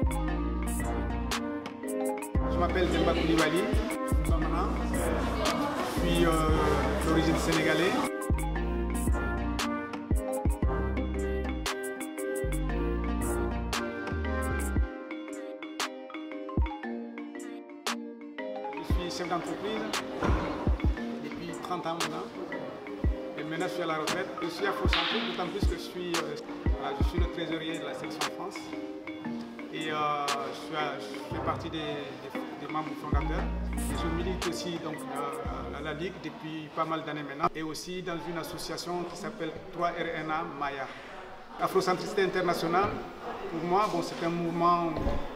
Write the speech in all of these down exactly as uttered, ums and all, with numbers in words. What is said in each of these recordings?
Je m'appelle Demba Koulibaly, je suis euh, d'origine sénégalaise. Je suis chef d'entreprise depuis trente ans maintenant. Et maintenant je suis à la retraite. Je suis afrocentrique, d'autant plus que je suis, euh, je suis le trésorier de la section France. Et euh, je, suis à, je fais partie des, des, des membres fondateurs. Et je milite aussi donc, euh, à la Ligue depuis pas mal d'années maintenant. Et aussi dans une association qui s'appelle trois R N A Maya. Afrocentricité internationale, pour moi, bon, c'est un mouvement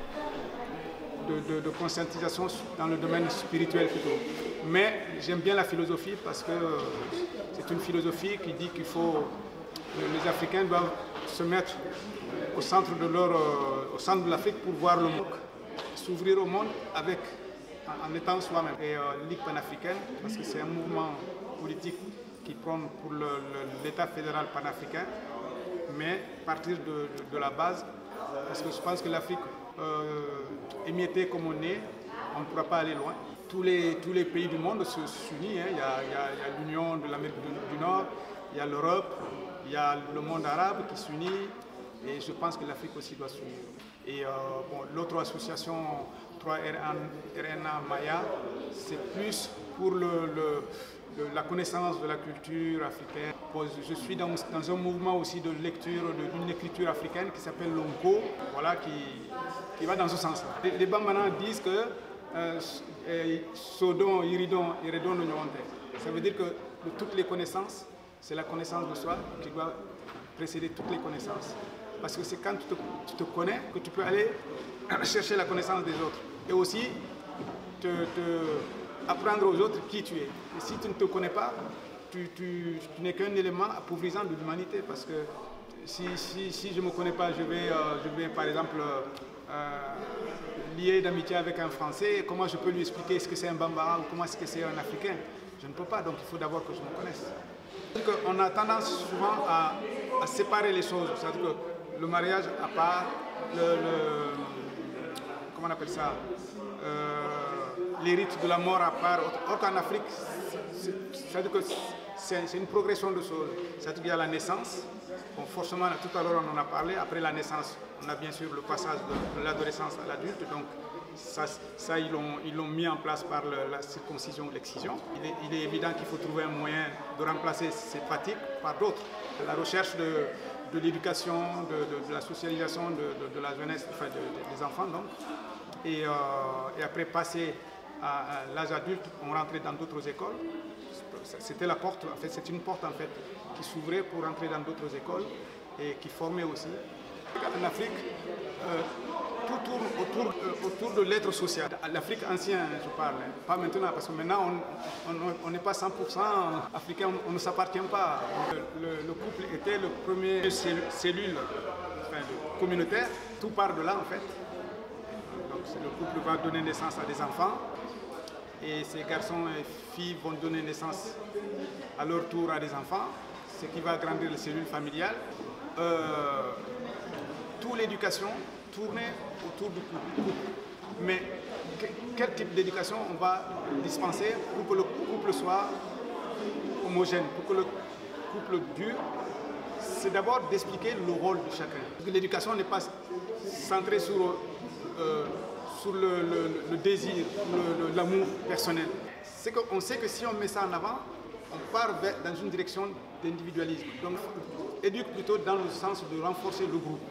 de, de, de conscientisation dans le domaine spirituel plutôt. Mais j'aime bien la philosophie parce que euh, c'est une philosophie qui dit qu'il faut, les Africains doivent se mettre au centre de leur, euh, au centre de l'Afrique pour voir le monde, s'ouvrir au monde avec, en, en étant soi-même. Et euh, Ligue panafricaine, parce que c'est un mouvement politique qui prône pour l'État fédéral panafricain, mais partir de, de, de la base, parce que je pense que l'Afrique euh, émiettée comme on est, on ne pourra pas aller loin. Tous les, tous les pays du monde s'unissent, hein. Il y a, il y a, a l'Union de l'Amérique du, du Nord, il y a l'Europe, il y a le monde arabe qui s'unit. Et je pense que l'Afrique aussi doit s'unir. Et euh, bon, l'autre association, trois R N A Maya, c'est plus pour le, le, le, la connaissance de la culture africaine. Je suis dans, dans un mouvement aussi de lecture d'une écriture africaine qui s'appelle l'Onko, voilà, qui, qui va dans ce sens-là. Les, les Bambara disent que euh, Sodon, Iridon, Iridon, ça veut dire que de toutes les connaissances, c'est la connaissance de soi qui doit précéder toutes les connaissances. Parce que c'est quand tu te, tu te connais que tu peux aller chercher la connaissance des autres. Et aussi, te, te apprendre aux autres qui tu es. Et si tu ne te connais pas, tu, tu, tu n'es qu'un élément appauvrissant de l'humanité. Parce que si, si, si je ne me connais pas, je vais, euh, je vais par exemple euh, lier d'amitié avec un Français. Comment je peux lui expliquer ce que c'est un Bambara ou comment est-ce que c'est un Africain? Je ne peux pas, donc il faut d'abord que je me connaisse. On a tendance souvent à, à séparer les choses. C'est-à-dire que le mariage à part, le, le, comment on appelle ça, euh, les rites de la mort à part. Or qu'en Afrique, c'est-à-dire que c'est une progression de choses. C'est-à-dire qu'il y a la naissance. Bon, forcément, tout à l'heure on en a parlé. Après la naissance, on a bien sûr le passage de, de l'adolescence à l'adulte. Donc ça, ça ils l'ont mis en place par le, la circoncision ou l'excision. Il est, il est évident qu'il faut trouver un moyen de remplacer ces pratiques par d'autres. La recherche de de l'éducation, de, de, de la socialisation de, de, de la jeunesse, enfin de, de, des enfants donc. Et, euh, et après passer à, à l'âge adulte, on rentrait dans d'autres écoles. C'était la porte, en fait c'est une porte en fait qui s'ouvrait pour entrer dans d'autres écoles et qui formait aussi. En Afrique, euh, tout tourne autour, euh, autour de l'être social. L'Afrique ancienne, je parle, hein. Pas maintenant, parce que maintenant on n'est pas cent pour cent africain, on, on ne s'appartient pas. Le, le, le couple était le premier cellule enfin, communautaire, tout part de là en fait. Donc le couple va donner naissance à des enfants et ces garçons et filles vont donner naissance à leur tour à des enfants, ce qui va agrandir les cellules familiales. Euh, toute l'éducation tournait autour du couple. Mais quel type d'éducation on va dispenser pour que le couple soit homogène, pour que le couple dure? C'est d'abord d'expliquer le rôle de chacun. L'éducation n'est pas centrée sur, euh, sur le, le, le désir, l'amour personnel. C'est qu'on sait que si on met ça en avant, on part vers, dans une direction d'individualisme. Donc, éduque plutôt dans le sens de renforcer le groupe.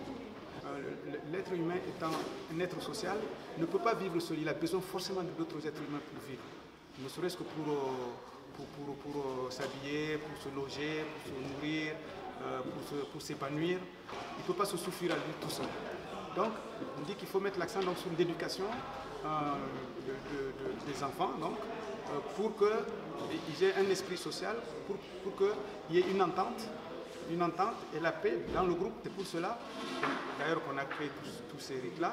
L'être humain étant un être social, ne peut pas vivre seul. Il a besoin forcément d'autres êtres humains pour vivre. Ne serait-ce que pour, pour, pour, pour, pour s'habiller, pour se loger, pour se nourrir, pour s'épanouir. Il ne peut pas se suffire à lui tout seul. Donc, on dit qu'il faut mettre l'accent sur l'éducation euh, de, de, de, des enfants, donc, euh, pour qu'ils aient un esprit social, pour, pour qu'il y ait une entente. Une entente et la paix dans le groupe. C'est pour cela, d'ailleurs, qu'on a créé tous, tous ces rites-là.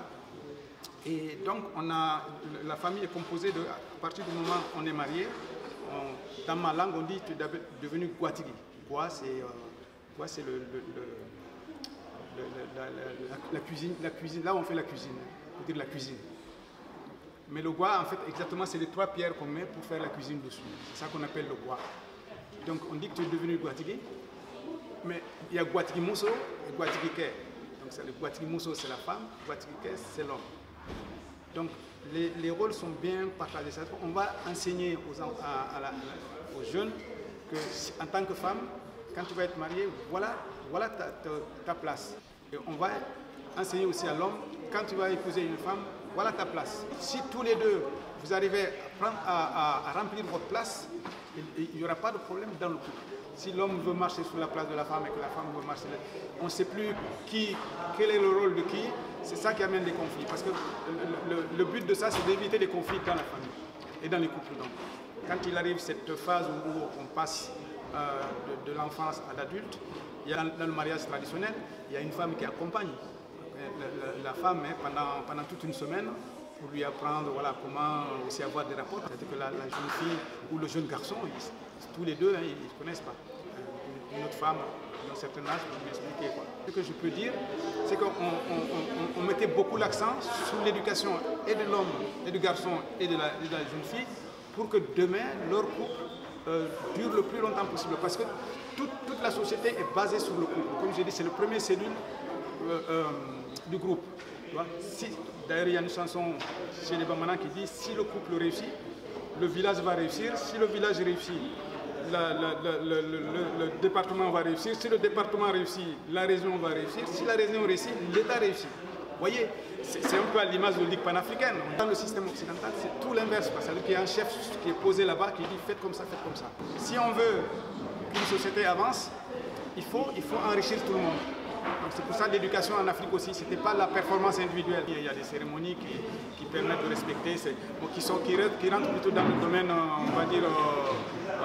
Et donc, on a, la famille est composée de, à partir du moment où on est marié, on, dans ma langue, on dit que tu es devenu Guatigi. Gua, c'est euh, le, le, le, le, la, la, la, la, cuisine, la cuisine, là on fait la cuisine, on peut dire la cuisine. Mais le gua, en fait, exactement, c'est les trois pierres qu'on met pour faire la cuisine dessus. C'est ça qu'on appelle le gua. Donc on dit que tu es devenu guatigi, mais il y a guatigi muso et guatigi ke. Donc le guatigi muso c'est la femme, guatigi ke c'est l'homme. Donc les, les rôles sont bien partagés. On va enseigner aux, à, à la, aux jeunes que en tant que femme, quand tu vas être mariée, voilà, voilà ta, ta, ta place. Et on va enseigner aussi à l'homme, quand tu vas épouser une femme, voilà ta place. Si tous les deux, vous arrivez à, prendre, à, à, à remplir votre place, il n'y aura pas de problème dans le couple. Si l'homme veut marcher sur la place de la femme et que la femme veut marcher, on ne sait plus qui, quel est le rôle de qui, c'est ça qui amène des conflits. Parce que le, le, le but de ça, c'est d'éviter les conflits dans la famille et dans les couples. Donc, quand il arrive cette phase où, où on passe euh, de, de l'enfance à l'adulte, il y a dans le mariage traditionnel, il y a une femme qui accompagne la, la, la femme hein, pendant, pendant toute une semaine pour lui apprendre voilà, comment aussi avoir des rapports. C'est-à-dire que la, la jeune fille ou le jeune garçon, ils, tous les deux, hein, ils ne se connaissent pas. Une autre femme d'un certain âge pour lui expliquer. Quoi. Ce que je peux dire, c'est qu'on on, on, on mettait beaucoup l'accent sur l'éducation et de l'homme, et du garçon, et de la, et de la jeune fille, pour que demain, leur couple euh, dure le plus longtemps possible. Parce que toute, toute la société est basée sur le couple. Comme j'ai dit, c'est le premier cellule euh, euh, du groupe. Si, d'ailleurs, il y a une chanson chez les Bamana qui dit « Si le couple réussit, le village va réussir. Si le village réussit, la, la, la, le, le, le, le département va réussir. Si le département réussit, la région va réussir. Si la région réussit, l'État réussit. » Vous voyez, c'est un peu à l'image de la Ligue panafricaine. Dans le système occidental, c'est tout l'inverse. C'est-à-dire qu'il y a un chef qui est posé là-bas qui dit « Faites comme ça, faites comme ça. » Si on veut qu'une société avance, il faut, il faut enrichir tout le monde. C'est pour ça que l'éducation en Afrique aussi, ce n'était pas la performance individuelle. Il y a des cérémonies qui, qui permettent de respecter, bon, qui, sont, qui, qui rentrent plutôt dans le domaine, on va dire, euh,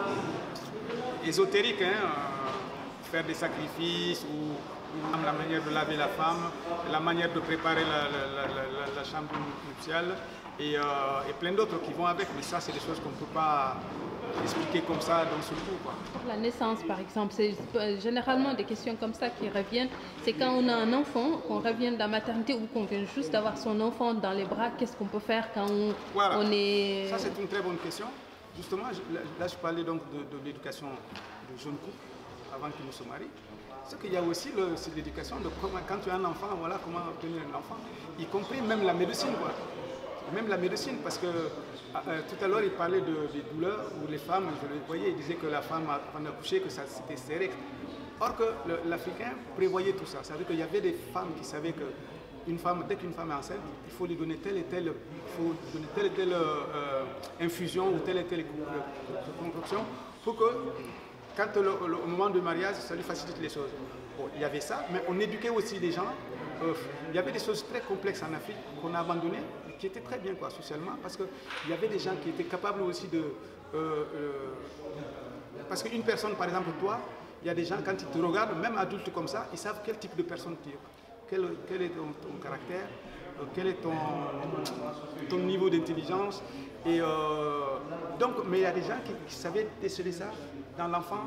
euh, ésotérique, hein, euh, faire des sacrifices ou, ou la manière de laver la femme, la manière de préparer la, la, la, la, la chambre nuptiale et, euh, et plein d'autres qui vont avec. Mais ça, c'est des choses qu'on ne peut pas expliquer comme ça d'un seul coup. Quoi. La naissance, par exemple, c'est généralement des questions comme ça qui reviennent. C'est quand on a un enfant, qu'on revient de la maternité ou qu'on vient juste d'avoir son enfant dans les bras, qu'est-ce qu'on peut faire quand on, voilà. on est... Ça, c'est une très bonne question. Justement, là, je parlais donc de, de l'éducation de jeunes couples avant qu'ils ne se marient. C'est qu'il y a aussi l'éducation de comment, quand tu as un enfant, voilà comment obtenir un enfant, y compris même la médecine. Quoi. Même la médecine, parce que euh, tout à l'heure, il parlait de, des douleurs où les femmes, je le voyais, il disait que la femme, avant d'accoucher, que ça c'était serré. Or que l'Africain prévoyait tout ça. C'est-à-dire qu'il y avait des femmes qui savaient que une femme, dès qu'une femme est enceinte, il faut lui donner telle et telle, il faut donner telle et telle euh, infusion ou telle et telle concoction pour que, quand le, le, au moment du mariage, ça lui facilite les choses. Bon, il y avait ça, mais on éduquait aussi les gens. Euh, il y avait des choses très complexes en Afrique qu'on a abandonnées, qui étaient très bien quoi, socialement, parce qu'il y avait des gens qui étaient capables aussi de... Euh, euh, parce qu'une personne, par exemple toi, il y a des gens, quand ils te regardent, même adultes comme ça, ils savent quel type de personne tu es. Quel, quel est ton, ton caractère, euh, quel est ton, ton niveau d'intelligence. Et euh, donc, mais il y a des gens qui, qui savaient déceler ça dans l'enfant,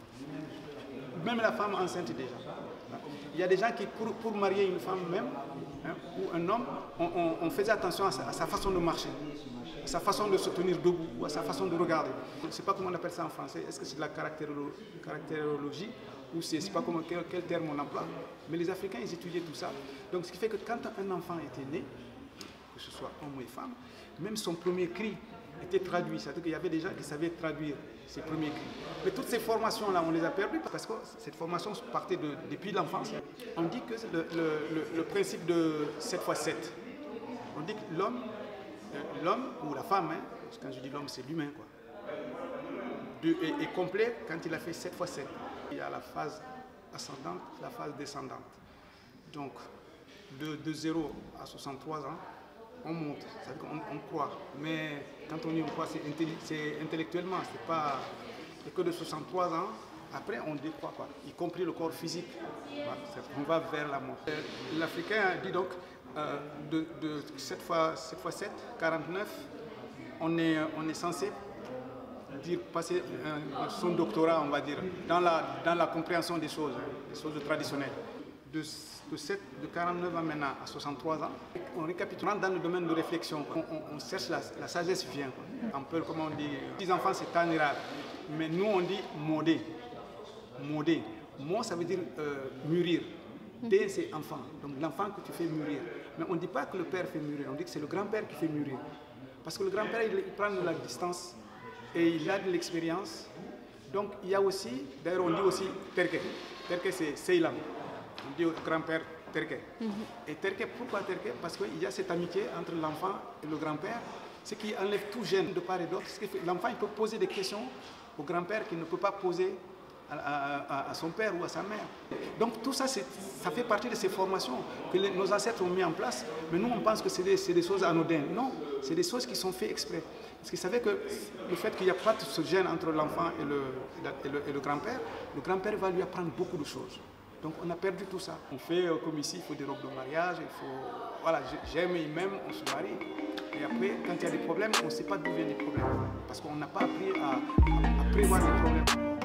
même la femme enceinte déjà. Il y a des gens qui, pour, pour marier une femme même, hein, ou un homme, on, on, on faisait attention à sa, à sa façon de marcher, à sa façon de se tenir debout, ou à sa façon de regarder. Je ne sais pas comment on appelle ça en français, est-ce que c'est de la caractérologie, caractérologie ou c'est pas comment, quel, quel terme on emploie. Mais les Africains, ils étudiaient tout ça. Donc ce qui fait que quand un enfant était né, que ce soit homme ou femme, même son premier cri était traduit. C'est-à-dire qu'il y avait des gens qui savaient traduire ces premiers cris. Mais toutes ces formations-là, on les a perdues parce que cette formation partait de, depuis l'enfance. On dit que le, le, le, le principe de sept fois sept, on dit que l'homme, l'homme ou la femme, hein, parce que quand je dis l'homme, c'est l'humain, quoi, de, est, est complet quand il a fait sept fois sept. Il y a la phase ascendante, la phase descendante. Donc, de, de zéro à soixante-trois ans, on monte, c'est-à-dire qu'on on croit. Mais quand on dit on croit, c'est intellectuellement, c'est pas que de soixante-trois ans. Après, on décroît, quoi, y compris le corps physique. On va vers la mort. L'Africain dit donc, euh, de, de sept fois sept, quarante-neuf, on est, on est censé dire, passer euh, son doctorat, on va dire, dans la, dans la compréhension des choses, des choses traditionnelles. de, de, sept, de quarante-neuf ans maintenant à soixante-trois ans. On récapitule dans le domaine de réflexion. On, on, on cherche la, la sagesse vient. Quoi. Un peu comme on dit, les enfants c'est tanira. Mais nous on dit modé. Modé. Mo ça veut dire euh, mûrir. D c'est enfant. Donc l'enfant que tu fais mûrir. Mais on ne dit pas que le père fait mûrir. On dit que c'est le grand-père qui fait mûrir. Parce que le grand-père il, il prend de la distance et il a de l'expérience. Donc il y a aussi, d'ailleurs on dit aussi terke. Terke c'est Seylam. On dit au grand-père terke. Mm-hmm. Et terke, pourquoi terke? Parce qu'il y a cette amitié entre l'enfant et le grand-père, ce qui enlève tout gêne de part et d'autre. L'enfant il peut poser des questions au grand-père qu'il ne peut pas poser à, à, à son père ou à sa mère. Donc tout ça, ça fait partie de ces formations que les, nos ancêtres ont mis en place. Mais nous on pense que c'est des, des choses anodines. Non, c'est des choses qui sont faites exprès. Parce qu'ils savaient que le fait qu'il n'y a pas de ce gêne entre l'enfant et le, et le, et le grand-père, le grand-père va lui apprendre beaucoup de choses. Donc on a perdu tout ça. On fait euh, comme ici, il faut des robes de mariage, il faut... Voilà, j'aime, il m'aime, on se marie. Et après, quand il y a des problèmes, on ne sait pas d'où viennent les problèmes. Parce qu'on n'a pas appris à, à, à prévoir les problèmes.